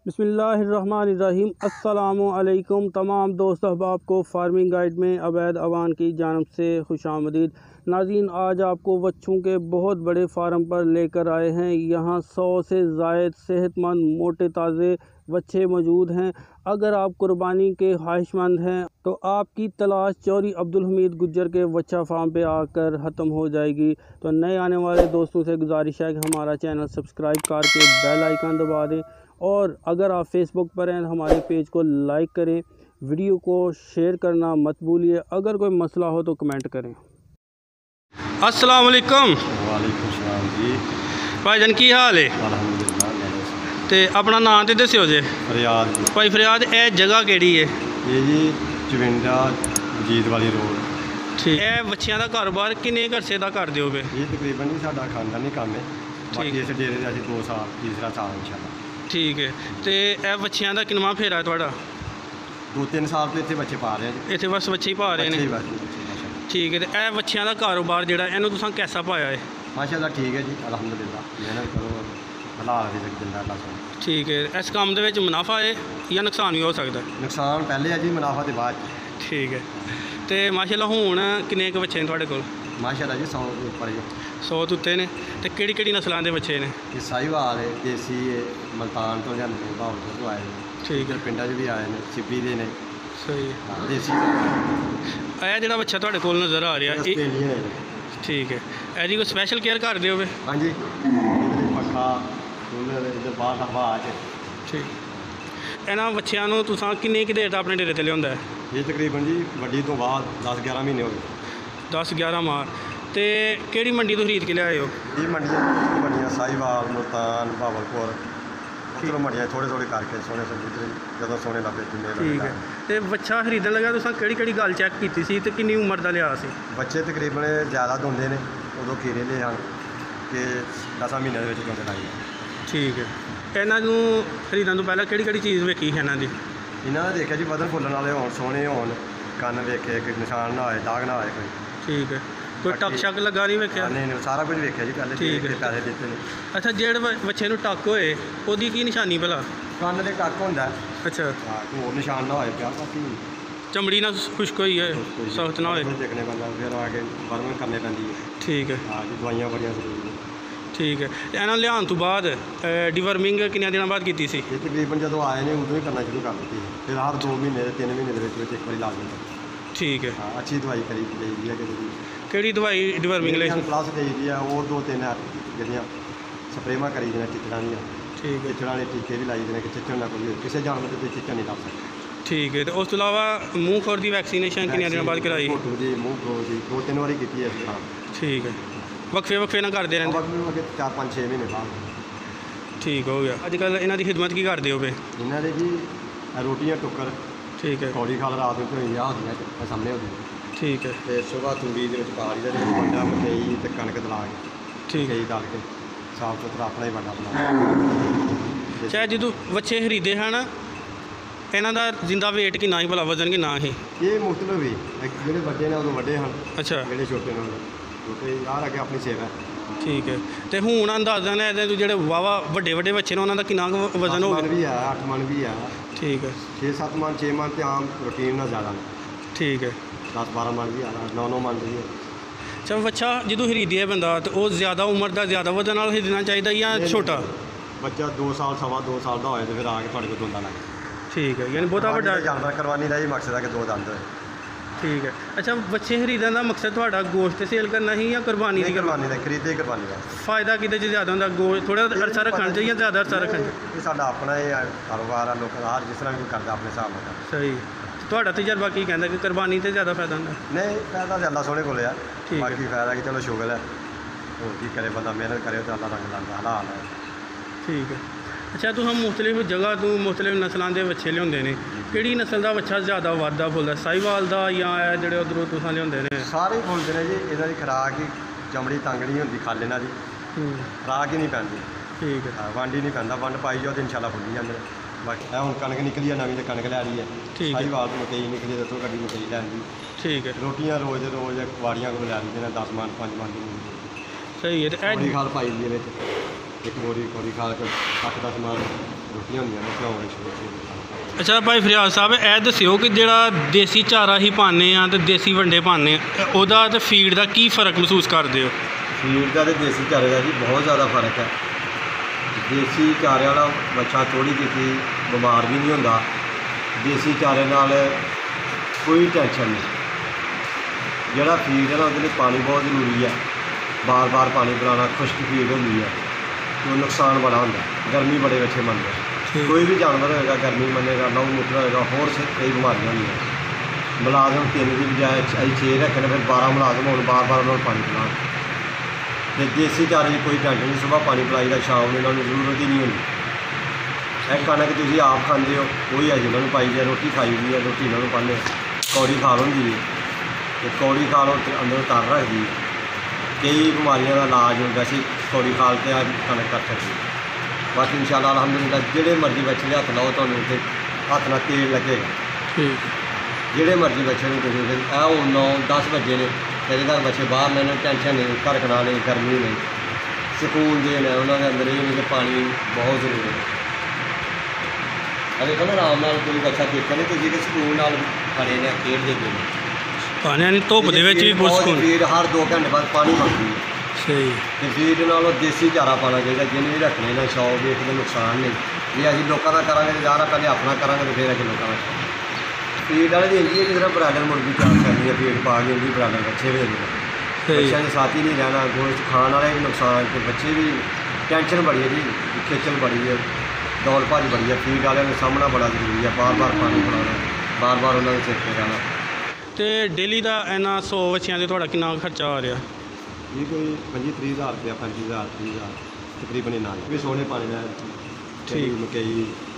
बिस्मिल्लाहिर्रहमानिर्रहीम। अस्सलामुअलैकुम तमाम दोस्त अहबाब को फार्मिंग गाइड में अवैध अवान की जानब से खुशामदीद। नाज़रीन, आज आपको बच्चों के बहुत बड़े फार्म पर लेकर आए हैं। यहाँ 100 से ज़ायद सेहतमंद मोटे ताज़े बच्चे मौजूद हैं। अगर आप कुर्बानी के ख्वाहिशमंद हैं तो आपकी तलाश चौधरी अब्दुल हमीद गुज्जर के बच्चा फार्म पे आकर ख़त्म हो जाएगी। तो नए आने वाले दोस्तों से गुजारिश है कि हमारा चैनल सब्सक्राइब करके बेल आइकन दबा दें, और अगर आप फेसबुक पर हैं तो हमारे पेज को लाइक करें, वीडियो को शेयर करना मत भूलिए। अगर कोई मसला हो तो कमेंट करें। अस्सलाम वालेकुम। वालेकुम सलाम जी। भाईजान की हाल है? अल्हम्दुलिल्लाह। ते अपना नाम तो दस्यो जे। फरियाद जी। भाई फरियाद, ये जगह केड़ी है? ये जी चविंडा जीत वाली रोड। ठीक है। बच्चियां का कारोबार किन्ने अरसे का कर दिओ पे? ये तकरीबन ही साडा खानदानी काम है। बाकी इस डेरे का 2 साल तीसरा साल इंशाल्लाह। ठीक है। तो यह बच्चियां का किनवा फेरा है तुहाडा? 2-3 साल तो इतने बच्चे पा रहे हैं। इतने बस बच्चे ही पा रहे हैं? ठीक है। तो यह बच्चियां का कारोबार जो इन्हू तुसां कैसा पाया है? माशाल्लाह ठीक है जी, अल्हम्दुलिल्लाह। मेहनत करो, हलाल रिज़्क दिंदा अल्लाह। ठीक है। इस काम के मुनाफा है या नुकसान भी हो सकता है? नुकसान पहले है जी, मुनाफा के बाद। ठीक है। तो माशाल्लाह हुण किन्ने क बच्चे हैं तुहाडे कोल? माशाल्लाह जी 100 के ऊपर ही। 100 तो उत्ते ने। तो केड़ी नस्लों के बच्चे ने? ये साहिवाल है, देसी है, मुल्तान तो लिया भावलपुर तो आए। ठीक है। पिंडा भी आए हैं, सिब्बी दे ने। सही हाँ, देसी है। जो बच्चा तुहाडे कोल नज़र आ रहा है, ठीक है, यदि कोई स्पैशल केयर कर दिओ वे? हाँ जी, पक्का कूलर इधर बाहर हवा आ जाए। ठीक। इन्हां बच्चों को तुसां किन्नी देर तक अपने डेरे ते लिआंदा है? ये तकरीबन जी वड्डी तो बाद 10-11 महीने हो गए। 10-11 माह। तो केड़ी मंडी तो खरीद के लिआए हो? ये मंडियाँ साहिवाल, मुल्तान, भावलपुर, उधरों मंडियाँ थोड़े करके सोने से जो सोने लगे। ठीक है। तो बच्चा खरीदन लगा तुसां केड़ी गल चैक की सी ते किन्नी उम्र का लिया सी? बच्चे तकरीबन ज़्यादा धोंदे ने, उदों खीरे ले आन कि 10 महीनों के धोंदे लाई। ठीक है। इन्हों खरीदन तो पहले केड़ी चीज़ वेखी है इन्हों की? इन्हों ने देखा जी बदन फुलन वाले हो, सोने हो, कन वेखे, कोई निशान ना हो, दाग ना हो कोई। ठीक है। कोई टक शक लगा नहीं वेख्या? नहीं, सारा कुछ वेख्या जी पहले। ठीक है। पैसे दिते ने। अच्छा, जेड़ बच्चे नूं टक होए ओदी की निशानी भला? कन दे टक होंदा। अच्छा। होर निशान ना होए, बाकी चमड़ी ना खुश्क होई है, सख्त ना होए। देखने पैंदा, फिर आगे बर्मिंग करनी पैंदी है। ठीक है। हाँ जी, दवाइयां बड़ियां जरूरी है। ठीक है। इन्होंने लियान तो बाद डिवर्मिंग किन्ने दिनों बाद की सी? ये तकरीबन जो आए ने उदों ही करना शुरू कर दी। फिर हर 2 महीने 3 महीने एक बार ला देंगे। ठीक है। हाँ, अच्छी दवाई करी दी है। केड़ी दवाई डिवर्मिंग ले? प्लस दी दी है, और 2-3 जड़ियाँ स्प्रेमा करी दी चिचड़ा दी। ठीक है। चिचड़ा वाले टीके भी लाई देने कि चिचड़ ना कोई किसी जानवर से चिचड़ नहीं ला सकते। ठीक है। तो उस तो अलावा मूँह खोर की वैक्सीनेशन किन्ने दिनों बाद कराई? घोटू की, मूँह खोर की 2-3 बारी की है। हाँ। ठीक है। वक्फे ना करते रहते? 4-5-6 महीने बाद। ठीक हो गया। अजकल इन्हों की खिदमत की करते हो पे? इन्होंने जी रोटियां टुक्कर। ठीक है। कौड़ी खाल रात में धोई होती सामने होती। ठीक है। तो सुबह तूड़ी पा ली बंडा मकई तो कणक दला के। ठीक है। दल के साफ सुथरा अपना ही बंडा बना। चाहे जो बच्चे खरीदे हैं ना, इन्हों का जिंदा वेट कि ही भला, वजन कि ना ही? ये मुख्तलिफ ही, जो बड़े ने उदों बड़े हैं। अच्छा। जो छोटे ने छोटे यार अगे अपनी सेवा है। ठीक है। तो हूँ अंदाजा ने जो वाहवा बड़े बच्चे ने उन्होंने कितना वजन हो? भी है, 8 मन भी है। ठीक है। 6-7 मन 6 मन तो आम रूटीन ना ज़्यादा। ठीक है। 10-12 मन भी आ रहा, 9-9 मन भी है। अच्छा, बच्चा जो खरीदिए बंदा तो वो ज़्यादा उम्र का ज़्यादा वजन वाला खरीदना चाहिए या छोटा? बच्चा 2 साल 2.25 साल का हो तो फिर आके थोड़े को धुंदा लगे। ठीक है। यानी बहुत बड़ा जानवर करवानी का ही मकसद है कि 2 दंद होए। ठीक है। अच्छा, बच्चे खरीदने का मकसद थोड़ा गोश्त सेल करना ही या कुरबानी की? कुरबानी का, खरीदे कुरबानी का। फायदा कि ज़्यादा होंगे? गोश्त थोड़ा अरसा रखना चाहिए, ज़्यादा अरसा रखना चाहिए? ये साਡਾ अपना ही कारोबार है, लोग हर जिस तरह भी करता अपने हिसाब से। सही। ਤੁਹਾਡਾ तजर्बा की कहता कि कुरबानी से ज़्यादा फायदा होंगे? नहीं, फायदा तो अल्लाह सोने को है। बाकी फायदा कि चलो शुगर है, और की करे बंदा मेहनत करे तो अल्लाह रंग लाता हलाल है। ठीक है। अच्छा, तो हम मुख्तलिफ जगह तो मुख्तलिफ नस्लों के बच्चे लियाते हैं, कि नस्ल का बच्चा ज़्यादा वादा फुलता, साहिवाल का या जो उधरों तुम लिया? सारे ही फुलते हैं जी। इन्हों की खुराक ही चमड़ी तंग नहीं होती, खल इन्हों की खुराक ही नहीं पैंती। ठीक है। वंड ही नहीं पैंता, वंड पाई जाओ तो इंशाल्लाह फुली जाते हैं। बाकी हूँ कणक निकली है नवीं, तो कणक लै ली है। ठीक है। साहिवाल मकई निकली है, तो कभी मकई लैंदी। ठीक है। रोटियां रोज़ वाड़ियां को लै ली 10 मन 5 मन। सही है। खाल पाई दी है। एक बोरी कौड़ी खा के 8-10 मार रोटियां होंदियां ने घ्यो वाली। अच्छा भाई फरियाद साहब ਇਹ ਦੱਸਿਓ ਕਿ ਜਿਹੜਾ ਦੇਸੀ ਚਾਰਾ ਹੀ ਪਾਉਂਦੇ ਆ ਤੇ ਦੇਸੀ ਵੰਡੇ ਪਾਉਂਦੇ ਆ ਉਹਦਾ ਤੇ ਫੀਡ ਦਾ ਕੀ ਫ਼ਰਕ ਮਹਿਸੂਸ ਕਰਦੇ ਹੋ? ਫੀਡ ਦਾ ਤੇ ਦੇਸੀ ਚਾਰੇ ਦਾ ਜੀ ਬਹੁਤ ਜ਼ਿਆਦਾ ਫਰਕ ਹੈ। ਦੇਸੀ ਚਾਰੇ ਵਾਲਾ ਬੱਚਾ ਥੋੜੀ ਜਿਹੀ ਬਿਮਾਰ ਵੀ ਨਹੀਂ ਹੁੰਦਾ। ਦੇਸੀ ਚਾਰੇ ਨਾਲ ਕੋਈ ਟੈਨਸ਼ਨ ਨਹੀਂ। ਜਿਹੜਾ ਫੀਡ ਹੈ ਨਾ ਉਹਦੇ ਲਈ ਪਾਣੀ ਬਹੁਤ ਜ਼ਰੂਰੀ ਹੈ। ਬਾਰ-ਬਾਰ ਪਾਣੀ ਪਿਲਾਉਣਾ, ਖੁਸ਼ਕ ਫੀਡ ਹੁੰਦੀ ਹੈ तो नुकसान बड़ा होता है। गर्मी बड़े बच्चे मनते हैं। कोई भी जानवर होएगा गर्मी मनेगा, लहू मूत्र होएगा, होर कई बीमारियां होंगी। मुलाजम 3 की बजाय 6 रखने, फिर 12 मुलाजम हो बार बार उन्होंने पानी पिलाना। तो देसी चारे की कोई टेंशन नहीं, सुबह पानी पिलाई का शाम में इन्होंने जरूरत ही नहीं होती। एक कणक तुम आप खाते हो वही अज इन्होंने पाई जाए, रोटी खाई दी है, रोटी इन्होंने पाने कौड़ी खाल होंगी है, तो कौड़ी खाल अंदर तर रखती है। कई बीमारियों का इलाज वैसे कौड़ी खाल के कनक कर सकती। बाकी इंशाअल्लाह अल्हम्दुलिल्लाह जेड़े मर्जी बच्चे के हथ लाओ तो हथ ना तेल लगेगा। जेड़े मर्जी बच्चे तुम 9-10 बजे ने तेरे तक बच्चे बाहर ने, टेंशन नहीं, घरकना नहीं, गर्मी नहीं, सुकून देन है उन्होंने अंदर। ये नहीं कि पानी बहुत जरूरी है। अरे देखो ना आराम नाल कोई बच्चा देखा नहीं तुझे कि सुकून नाल खड़े ने खेडते पे पानी धुप भी बहुत फीड हर 2 घंटे बाद पानी मंगती है। सही तो फीड नालों देसी चारा पाना चाहिए। जिन्हें भी रखने ना शौक एक तो नुकसान नहीं। ये अभी लोगों का करा ज़्यादा पहले अपना करा तो फिर अगर लोगों का फीड वाले देंगी है कि तरह ब्रायलर मुर्गी तैयार करनी है, फीड पा के उनकी ब्रायलर बच्चे भी देंगे। बच्चों के साथ ही नहीं रहना, गोश्त खाने वाले भी नुकसान, तो बच्चे भी टेंशन बड़ी है जी, खेचल बड़ी है, दौड़ भज बड़ी है। फीड वाले का सामना बड़ा जरूरी है, बार बार पानी पिलाना, बार बार उन्होंने सिर पर रहना। तो डेली का इन्ना 100 बच्चों से थोड़ा कितना खर्चा आ रहा? ये कोई 25-30 हज़ार रुपया, 25,000 30 हज़ार तकरीबन इन्ना भी सोने पानी में। ठीक मकई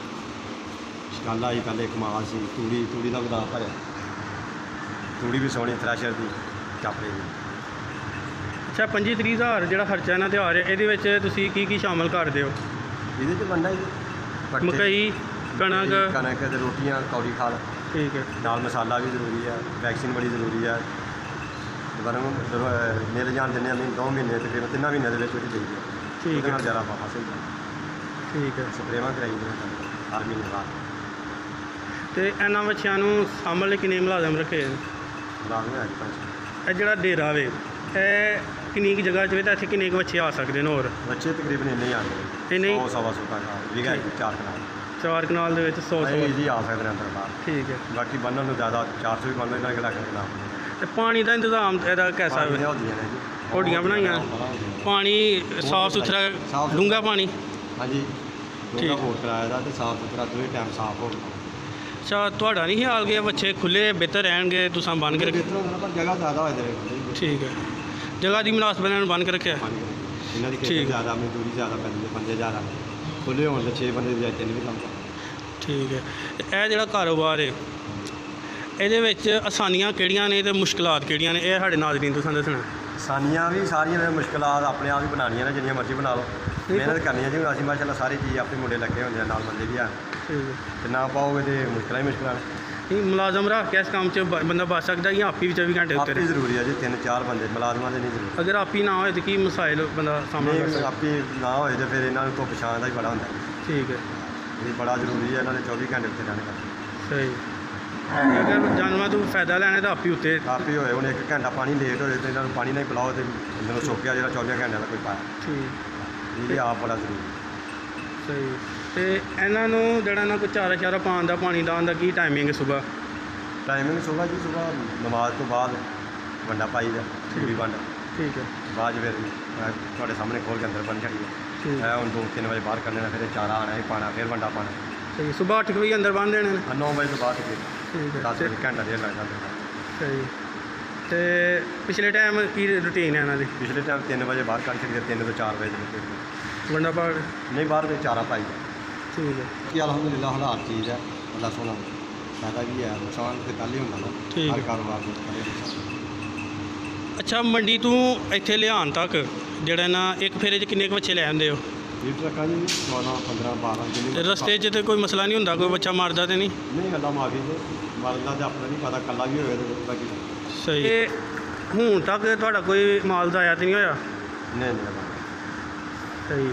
शकाला ही पहले कमाल से तूड़ी का बदाम भरया, तूड़ी भी सोनी थ्रैशर की चापड़े की। अच्छा 25-30 हज़ार जो खर्चा इन्ना ते आ रहा, ये की शामिल करते हो? ये बनना ही मकई कणक रोटियां कौड़ी खाल, ठीक है, नाल मसाला भी जरूरी है, वैक्सीन बड़ी जरूरी है। गरम मिल जान देने 2 महीने तकरीबन 3 महीने के चाहिए। ठीक है, ज़्यादा हासिल ठीक है, स्प्रेवा कराई हर महीने बाद। तो इन्होंने बच्चों सामने लिए किन्ने मुलाजम रखे? मुलाजम है 5। जो डेरा वे किन्नी जगह च इतने किन्ने बच्चे आ सकते हैं? और बच्चे तकरीबन इन्ने ही आते हैं, 100-125 का 4 कनाल 4 कनाल 100 जी आ सकते हैं अंदर बाहर। ठीक है, बाकी बनने में ज़्यादा 400 भी बनना इन्होंने लग रहा। तो पानी का इंतजाम कैसा है? होडियां बनाइया, पानी साफ सुथरा डूंगा पानी? हाँ जी, डूंगा बोर कराया था, साफ सुथरा पूरे टाइम साफ हो। अच्छा थोड़ा नहीं ख्याल गया बच्चे खुले बेहतर रहेंगे तुम बन के रखे? जगह ज़्यादा हो। ठीक है, जगह की मुनासबत ने बन के रखे? ठीक, ज़्यादा मजदूरी ज़्यादा पैंती, बंदे ज़्यादा खुले हो 6 बंदे जाए 3 भी काम। ठीक है, यह जो कारोबार है ये आसानियाँ केड़ियां ने तो मुश्किलात केड़ियां ने, यह साढ़े नाज़रीन तुसें दसना? आसानियाँ भी सारियां मुश्किलात अपने आप ही बनानियां ने, जिन्नियां मर्जी बना लो, मेहनत करनी है जी। असीं माशाअल्लाह सारी चीज़ अपने मुंडे लगे होंगे, नाल बंदे भी हैं, तो ना पाओगे तो मुश्किल ही मुश्किल है। मुलाजम रख के इस काम से बंदा बच सकता है या आप ही 24 घंटे उत्ते रहे? जरूरी है जी, 3-4 बंदे मुलाजमान की नहीं जरूरी। अगर आप ही ना हो तो की मसाइल बंदा सामना कर सकता? आप ही ना हो तो फिर इन्होंने धुप छां का ही बड़ा होंदा। ठीक है, ये बड़ा जरूरी है इन्होंने 24 घंटे उत्ते रहने का। सही, अगर जानवर तू फायदा लैने तो आप ही उत्ते आप ही होए। हुण 1 घंटा पानी लेट हो तो इन्होंने पानी नहीं पिलाओ तो इन्होंने सुक्या जो 24 घंटे का कोई पाया। ठीक, ये आप बड़ा जरूरी। सही, तो इन्हों जो कोई चारा पान का पानी लाने का की टाइमिंग? सुबह टाइमिंग सुबह जी, सुबह नमाज तो बाद वंडा पाई दा, पूरी वंड। ठीक है, बाद फिर थोड़े सामने खोल के अंदर बन छड़ी है। हम 2-3 बजे बाहर करने, फिर चारा आना ही पाना, फिर वंडा पाना। सही, सुबह 8 बजे अंदर बन देने? 9 बजे तो बाद। ठीक है, 10 बजे घंटा डेढ़ लग जाता। सही, तो पिछले टाइम की रूटीन है इन्हों? पिछले टाइम 3 बजे बाहर कर छड़ी, 3 तो 4 बजे वंडा पा नहीं बाहर तो चारा पाई। ठीक है, कि अल्हम्दुलिल्लाह हालात चीज़ है, अल्लाह सोना फायदा भी है, नुकसान तो पहले होंदा ना हर कारोबार में। अच्छा मंडी तू इत्थे लियान तक जेड़ा ना एक फेरे च किन्ने बच्चे लै आंदे हो? ट्रक्कां जी 14 15 12 रस्ते च तो कोई मसला नहीं होंदा, कोई बच्चा मारदा तो नहीं? अल्लाह माफी तो मारदा तो अपना नहीं पता, कल्ला भी होए तो बाकी सही। हुण तक तुहाडा कोई माल ज़ाया तो नहीं होया? नहीं। सही,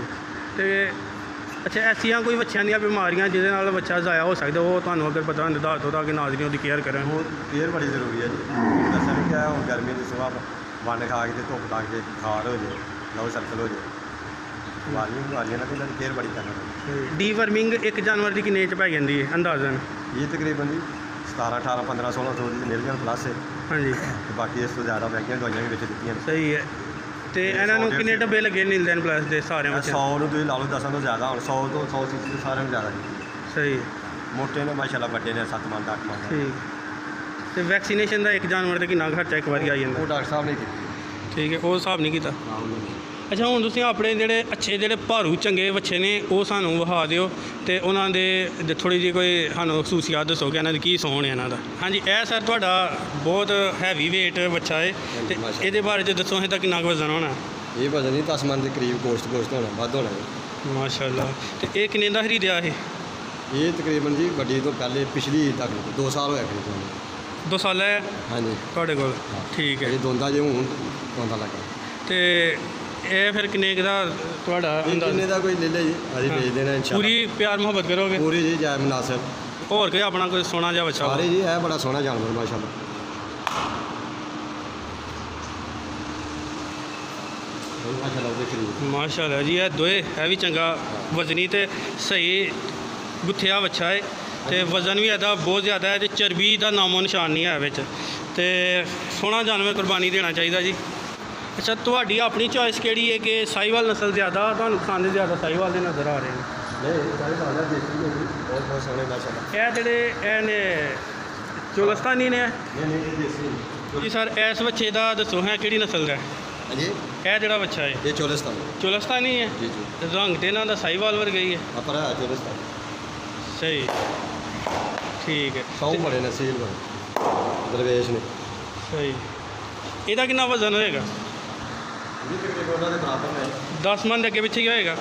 ਤੇ ਅੱਛਾ ਐਸੀਆਂ ਕੋਈ ਬੱਚਿਆਂ ਦੀਆਂ ਬਿਮਾਰੀਆਂ ਜਿਹਦੇ ਨਾਲ ਬੱਚਾ ਜ਼ਾਇਆ ਹੋ ਸਕਦਾ, ਉਹ ਤੁਹਾਨੂੰ ਅਗਰ ਪਤਾ ਹੁੰਦਾ ਦੱਸ ਦਿਓ ਤਾਂ ਕਿ ਨਾਜ਼ਰੀਨ ਉਹਦੀ ਕੇਅਰ ਕਰਨ। ਉਹ ਕੇਅਰ ਬੜੀ ਜ਼ਰੂਰੀ ਹੈ ਜੀ। ਦੱਸਿਆ ਨਹੀਂ ਕਿ ਹੁਣ ਗਰਮੀ ਦੀ ਸੁਬਾਹ ਬੰਨ ਖਾ ਕੇ ਤੇ ਧੁੱਪ ਲੱਗ ਕੇ ਬੁਖਾਰ ਹੋ ਜਾਏ, ਲਓ ਸਰਕਲ ਹੋ ਜਾਏ, ਬਿਮਾਰੀਆਂ ਨਾਲ ਇਹਨਾਂ ਦੀ ਕੇਅਰ ਬੜੀ ਕਰਨੀ ਪੈਂਦੀ। ਡੀਵਰਮਿੰਗ ਇੱਕ ਜਾਨਵਰ ਦੀ ਕਿੰਨੇ 'ਚ ਪੈ ਜਾਂਦੀ ਹੈ ਅੰਦਾਜ਼ਨ? ਇਹ ਤਕਰੀਬਨ ਜੀ 17, 18, 15, 1600 ਦੀ ਮਿਲੀਅਨ ਪਲੱਸ ਹੈ। ਹਾਂਜੀ। ਤੇ ਬਾਕੀ ਇਸ ਤੋਂ ਜ਼ਿਆਦਾ ਮਹਿੰਗੀਆਂ ਦਵਾਈਆਂ ਵੀ ਵਿੱਚ ਦਿੱਤੀਆਂ ਨੇ। ਸਹੀ ਹੈ। ਤੇ ਇਹਨਾਂ ਨੂੰ ਕਿੰਨੇ ਡੱਬੇ ਲੱਗੇ ਨੀਲਦੈਨ ਪਲੱਸ ਦੇ ਸਾਰਿਆਂ ਵਿੱਚ? 100 ਨੂੰ ਤੁਸੀਂ ਲਾ ਲਓ 10 ਤੋਂ ਜ਼ਿਆਦਾ, ਹੁਣ 100 ਤੋਂ 100 ਚੀਜ਼ ਸਾਰਿਆਂ ਨੂੰ ਜ਼ਿਆਦਾ ਜੀ। ਸਹੀ। ਮੋਟੇ ਨੇ ਮਾਸ਼ਾਅੱਲਾ, ਵੱਡੇ ਨੇ 7 ਮਣ 8 ਮਣ। ਠੀਕ। ਤੇ ਵੈਕਸੀਨੇਸ਼ਨ ਦਾ ਇੱਕ ਜਾਨਵਰ ਦਾ ਕਿੰਨਾ ਖਰਚਾ ਇੱਕ ਵਾਰੀ ਆ ਜਾਂਦਾ? ਉਹ ਡਾਕਟਰ ਸਾਹਿਬ ਨੇ ਕੀਤੀ। ਠੀਕ ਹੈ, ਉਹ ਹਿਸਾਬ ਨਹੀਂ ਕੀਤਾ। ਅੱਛਾ, ਹੁਣ ਤੁਸੀਂ ਆਪਣੇ ਜਿਹੜੇ ਅੱਛੇ ਜਿਹੜੇ ਭਾਰੂ ਚੰਗੇ ਬੱਚੇ ਨੇ ਉਹ ਸਾਨੂੰ ਵਿਖਾ ਦਿਓ ਤੇ ਉਹਨਾਂ ਦੇ ਥੋੜ੍ਹੀ ਜਿਹੀ ਕੋਈ ਸਾਨੂੰ ਖਸੂਸੀਅਤ ਦੱਸੋ ਕਿ ਇਹਨਾਂ ਦੀ ਕੀ ਸੋਹਣ ਹੈ ਇਹਨਾਂ ਦਾ। ਹਾਂਜੀ, ਇਹ ਸਰ ਤੁਹਾਡਾ ਬਹੁਤ ਹੈਵੀ ਵੇਟ ਬੱਚਾ ਹੈ ਤੇ ਇਹਦੇ ਬਾਰੇ 'ਚ ਦੱਸੋ ਇਹਦਾ ਕਿੰਨਾ ਕੁ ਵਜ਼ਨ ਹੋਣਾ? ਇਹ ਵਜ਼ਨ ਜੀ 10 ਮਣ ਦੇ ਕਰੀਬ ਗੋਸ਼ਤ ਹੋਣਾ, ਵੱਧ ਹੋਣਾ ਜੀ। ਮਾਸ਼ਾਅੱਲਾ। ਤੇ ਇਹ ਕਿੰਨੇ ਦਾ ਖਰੀਦਿਆ ਇਹ ਤਕਰੀਬਨ ਜੀ ਵੱਡੀ ਤੋਂ ਪਹਿਲੇ ਪਿਛਲੀ ਤੱਕ 2 ਸਾਲ ਹੋਇਆ ਖਰੀਦਿਆ। 2 ਸਾਲ ਹੈ? ਹਾਂਜੀ। ਤੁਹਾਡੇ ਕੋਲ? ਠੀਕ ਹੈ। ਇਹ ਦੋਂਦਾ ਜੇ ਹੁਣ ਦੋਂਦਾ ਲੱਗਾ। ਤੇ ਇਹ ਫਿਰ ਕਿੰਨੇ ਕੁ ਦਾ ਤੁਹਾਡਾ ਕਿੰਨੇ ਦਾ ਕੋਈ ਲੈ ਲੈ ਜੀ, ਅਸੀਂ ਵੇਚ ਦੇਣਾ ਇਨਸ਼ਾਅੱਲਾ। ਪੂਰੀ ਪਿਆਰ ਮੁਹੱਬਤ ਕਰੋਗੇ? ਪੂਰੀ ਜੀ, ਜਾਇ ਮੁਨਾਸਿਬ। ਹੋਰ ਕੋਈ ਆਪਣਾ ਕੋਈ ਸੋਹਣਾ ਜਿਹਾ ਬੱਚਾ? ਸਾਰੇ ਜੀ, ਇਹ ਬੜਾ ਸੋਹਣਾ ਜਾਨਵਰ ਮਾਸ਼ਾਅੱਲਾ। ਮਾਸ਼ਾਅੱਲਾ ਜੀ, ਇਹ ਦੋਏ ਇਹ ਵੀ ਚੰਗਾ ਵਜ਼ਨੀ ਤੇ ਸਹੀ ਗੁੱਥਿਆ ਬੱਚਾ ਹੈ ਤੇ ਵਜ਼ਨ ਵੀ ਇਹਦਾ ਬਹੁਤ ਜ਼ਿਆਦਾ ਹੈ ਤੇ ਚਰਬੀ ਦਾ ਨਾਮੋ ਨਿਸ਼ਾਨ ਨਹੀਂ ਹੈ ਵਿੱਚ, ਤੇ ਸੋਹਣਾ ਜਾਨਵਰ ਕੁਰਬਾਨੀ ਦੇਣਾ ਚਾਹੀਦਾ ਜੀ। ਅੱਛਾ, ਤੁਹਾਡੀ ਆਪਣੀ ਚੋਇਸ ਕਿਹੜੀ ਹੈ ਕਿ ਸਾਹੀਵਾਲ ਨਸਲ ਜ਼ਿਆਦਾ ਤੁਹਾਨੂੰ ਪਸੰਦ, ਜ਼ਿਆਦਾ ਸਾਹੀਵਾਲ ਦੇ ਨਜ਼ਰ ਆ ਰਹੇ ਨੇ? ਬਹੁਤ ਸੋਹਣੇ ਮਾਸ਼ਾਅੱਲਾ। ਇਹ ਜਿਹੜੇ ਇਹ ਨੇ ਚੋਲਸਤਾਨੀ ਨੇ? ਜੀ ਸਰ, ਇਸ ਬੱਚੇ ਦਾ ਦੱਸੋ ਹੈ ਕਿਹੜੀ ਨਸਲ ਦਾ? ਹਾਂਜੀ। ਇਹ ਜਿਹੜਾ ਬੱਚਾ ਹੈ ਇਹ ਚੋਲਸਤਾਨੀ ਹੈ? ਜੀ ਜੀ। ਰੰਗ ਤੇ ਇਹਨਾਂ ਦਾ ਸਾਹੀਵਾਲ ਵਰਗਾ ਹੀ ਹੈ? ਪਰ ਹੈ ਚੋਲਸਤਾਨੀ। ਸਹੀ, ਠੀਕ ਹੈ। ਸੌ ਬੜੇ ਨਸੀਲ ਬੜੇ ਦਰਵੇਸ਼ ਨੇ। ਸਹੀ। ਇਹਦਾ ਕਿੰਨਾ ਵਜ਼ਨ ਹੋਏਗਾ? ਉਹਨਾਂ ਦੇ ਬਰਾਬਰ ਨੇ। 10 ਮਣ ਦੇ ਅੱਗੇ ਪਿੱਛੇ ਹੀ ਹੋਏਗਾ?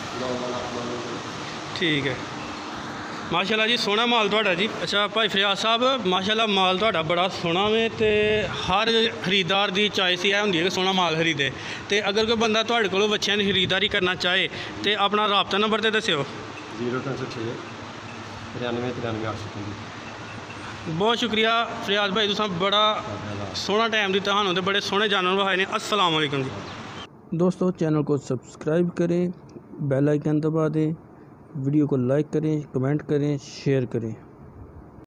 ਠੀਕ ਹੈ। ਮਾਸ਼ਾਅੱਲਾ ਜੀ, ਸੋਹਣਾ ਮਾਲ ਤੁਹਾਡਾ ਜੀ। ਅੱਛਾ ਭਾਈ ਫਰਿਆਦ ਸਾਹਿਬ, ਮਾਸ਼ਾਅੱਲਾ ਮਾਲ ਤੁਹਾਡਾ ਬੜਾ ਸੋਹਣਾ ਵੇ ਤੇ ਹਰ ਖਰੀਦਦਾਰ ਦੀ ਚੋਇਸ ਇਹ ਹੁੰਦੀ ਹੈ ਕਿ ਸੋਹਣਾ ਮਾਲ ਖਰੀਦੇ। ਤੇ ਅਗਰ ਕੋਈ ਬੰਦਾ ਤੁਹਾਡੇ ਕੋਲੋਂ ਬੱਚਿਆਂ ਦੀ ਖਰੀਦਦਾਰੀ ਕਰਨਾ ਚਾਹੇ ਤੇ ਆਪਣਾ ਰਾਬਤਾ ਨੰਬਰ ਤੇ ਦੱਸਿਓ। 0306 93 93 850। ਬਹੁਤ ਸ਼ੁਕਰੀਆ ਫਰਿਆਦ ਭਾਈ, ਤੁਸੀਂ ਬੜਾ ਸੋਹਣਾ ਟਾਈਮ ਦਿੱਤਾ ਸਾਨੂੰ ਤੇ बड़े सोहने जानवर विखाए ने। अस्सलाम वालेकुम जी। दोस्तों, चैनल को सब्सक्राइब करें, बेल आइकन दबा दें, वीडियो को लाइक करें, कमेंट करें, शेयर करें।